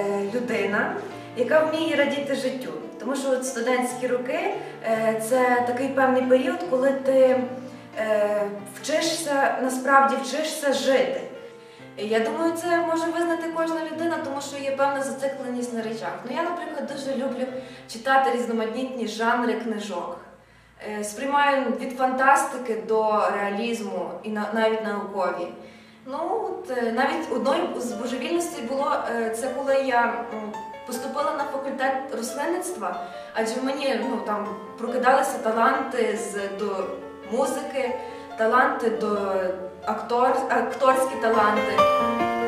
людина, яка вміє радіти життю. Тому що от студентські роки це такий певний період, коли ти насправді вчишся жити. Я думаю, це може визнати кожна людина, тому що є певна зацикленість на речах. Ну, я, наприклад, дуже люблю читати різноманітні жанри книжок. Сприймаю від фантастики до реалізму і навіть наукові. Ну, навіть одною з божевільностей було це, коли я поступила на факультет рослинництва, адже в мені там прокидалися таланти до музики, таланти до акторські таланти.